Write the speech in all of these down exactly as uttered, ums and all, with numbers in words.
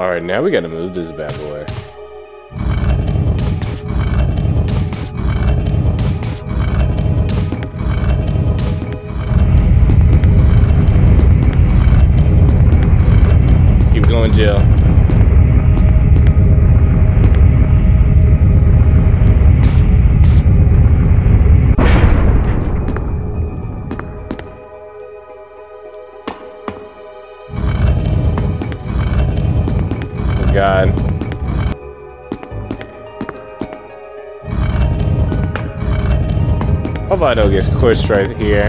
Alright, now we gotta move this bad boy. Keep going, Jill. God. Hope I don't get squished right here.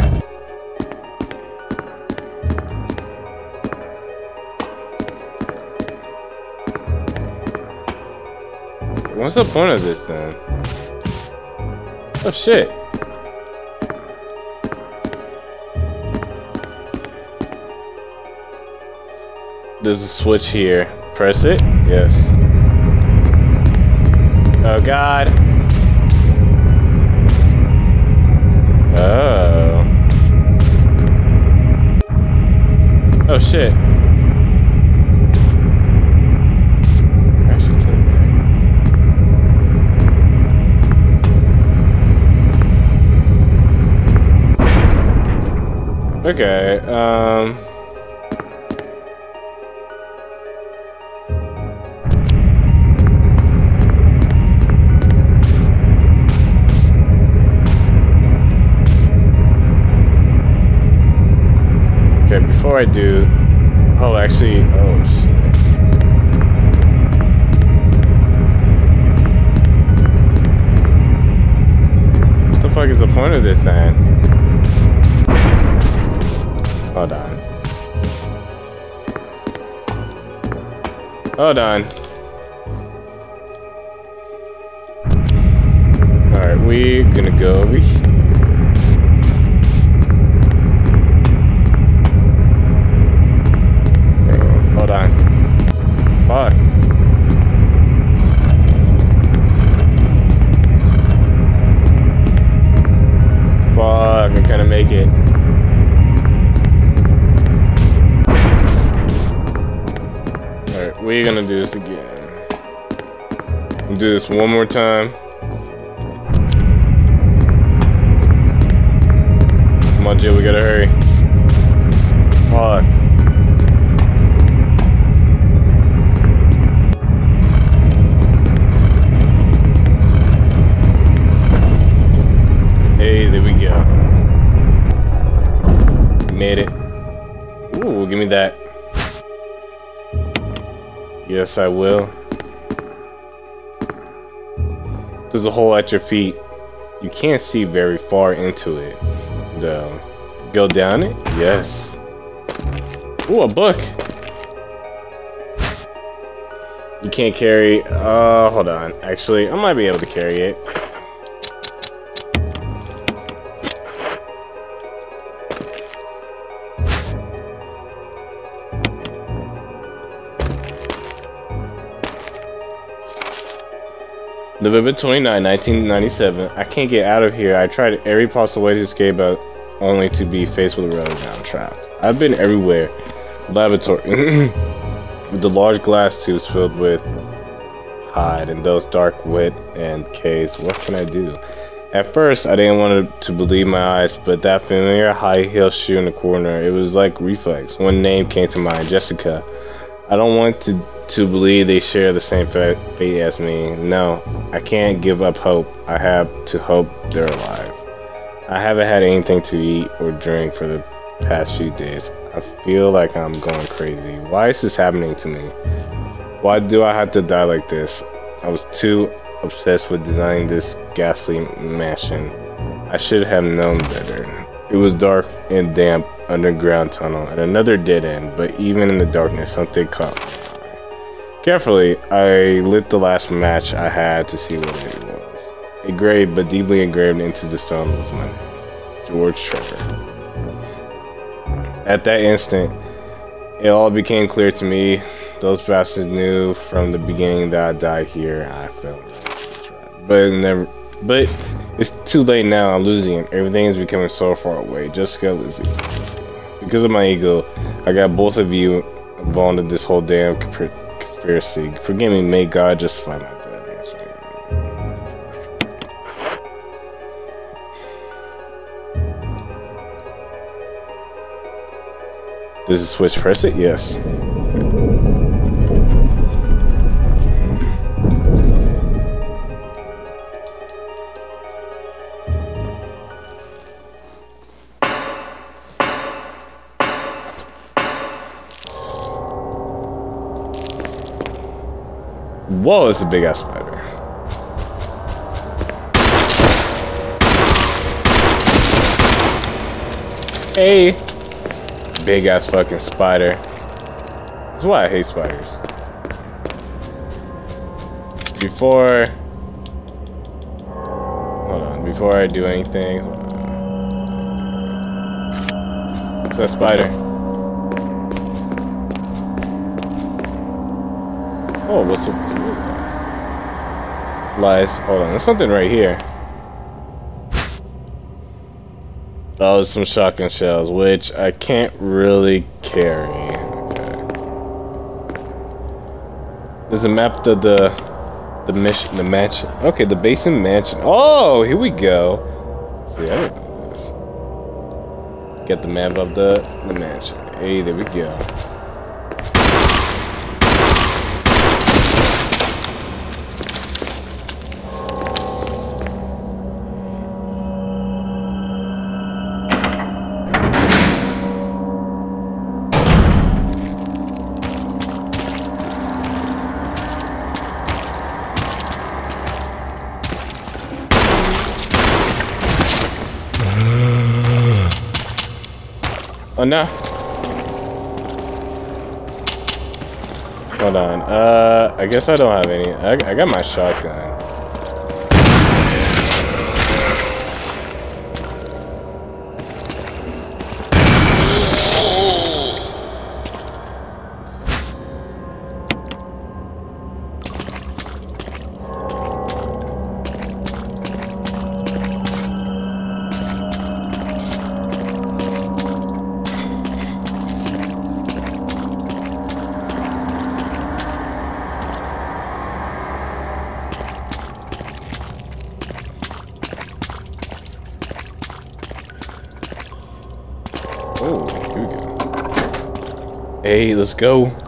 What's the point of this then? Oh shit. There's a switch here. Press it? Yes. Oh god. Oh. Oh shit. Actually came back. Okay, um before I do, oh actually, oh shit. What the fuck is the point of this then? Hold on. Hold on. Alright, we're gonna go over here. Hold on. Fuck. Fuck, I couldn't make it. Alright, we're gonna do this again. We'll do this one more time. Come on, Jill, we gotta hurry. Fuck. Hey, there we go. Made it. Ooh, give me that. Yes, I will. There's a hole at your feet. You can't see very far into it, though. Go down it? Yes. Ooh, a book. You can't carry. Uh, hold on. Actually, I might be able to carry it. November twenty-ninth, nineteen ninety-seven. I can't get out of here. I tried every possible way to escape, but only to be faced with a road. Now I'm trapped. I've been everywhere. Laboratory. With the large glass tubes filled with hide and those dark, wet, and caves. What can I do? At first, I didn't want to believe my eyes, but that familiar high-heel shoe in the corner, it was like reflex. One name came to mind, Jessica. I don't want to to believe they share the same fate as me. No, I can't give up hope. I have to hope they're alive. I haven't had anything to eat or drink for the past few days. I feel like I'm going crazy. Why is this happening to me? Why do I have to die like this? I was too obsessed with designing this ghastly mansion. I should have known better. It was dark and damp underground tunnel and another dead end, but even in the darkness, something caught me. Carefully, I lit the last match I had to see what it was. Engraved, but deeply engraved into the stone was my name, George Trevor. At that instant, it all became clear to me. Those bastards knew from the beginning that I died here. I fell into the trap. But it never. But it's too late now. I'm losing it. Everything is becoming so far away. Jessica, Lizzie. Because of my ego, I got both of you involved in this whole damn conspiracy. conspiracy. Forgive me, may God justify my death. Does it switch? Press it? Yes. Whoa, it's a big ass spider. Hey, big ass fucking spider. That's why I hate spiders. Before, hold on. Before I do anything, hold on. What's that spider? Oh, what's the lies? Hold on, there's something right here. Oh, there's some shotgun shells, which I can't really carry. Okay. There's a map to the the mission, the mansion. Okay, the basin mansion. Oh, here we go. See, I didn't know this. Get the map of the the mansion. Hey, there we go. Oh no. Hold on. Uh, I guess I don't have any. I, I got my shotgun. Oh, here we go. Hey, let's go.